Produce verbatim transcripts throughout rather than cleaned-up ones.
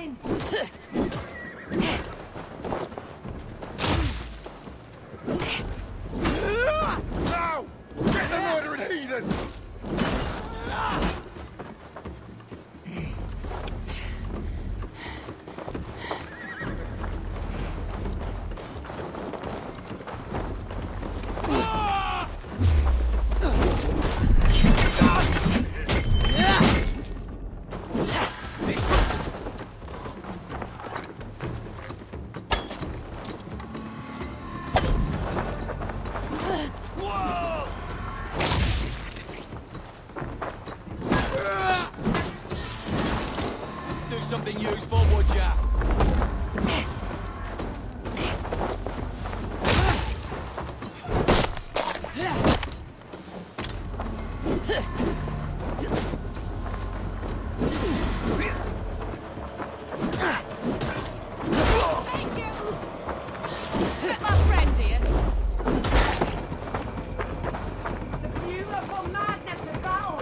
in. Now! Get the murdering heathen! Something useful, would ya? Thank you! Get my friend here. The beautiful madness of battle!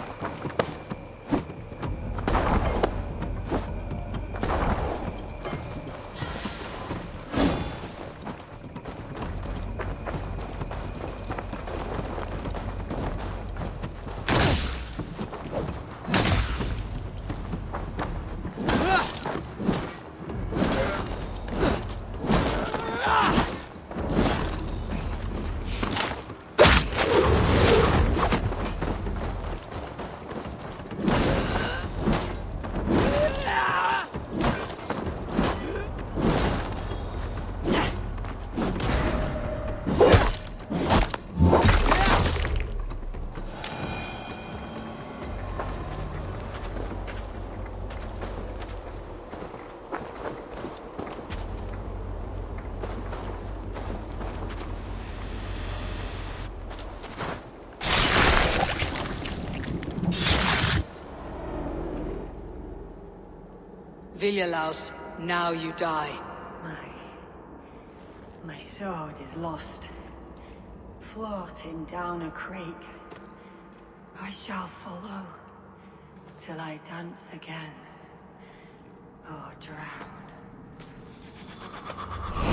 Villialaus, now you die. My... my sword is lost. Floating down a creek. I shall follow, till I dance again, or drown.